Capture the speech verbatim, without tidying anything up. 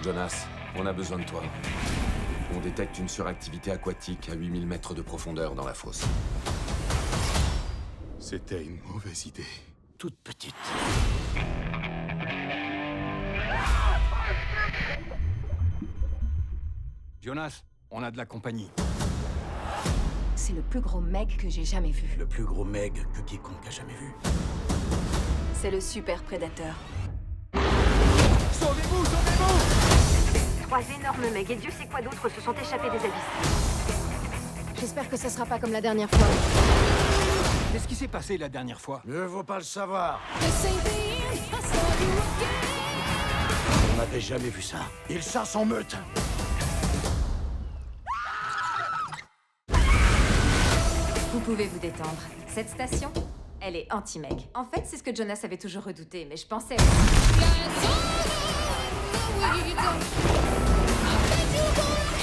Jonas, on a besoin de toi. On détecte une suractivité aquatique à huit mille mètres de profondeur dans la fosse. C'était une mauvaise idée. Toute petite. Jonas, on a de la compagnie. C'est le plus gros meg que j'ai jamais vu. Le plus gros meg que quiconque a jamais vu. C'est le super prédateur. Sauvez-vous, sauvez-vous! Trois énormes megs et Dieu sait quoi d'autre se sont échappés des abysses. J'espère que ça sera pas comme la dernière fois. Qu'est-ce qui s'est passé la dernière fois? Mieux vaut pas le savoir. On n'avait jamais vu ça. Ils chassent en meute. Vous pouvez vous détendre. Cette station, elle est anti-meg. En fait, c'est ce que Jonas avait toujours redouté, mais je pensais... Yeah,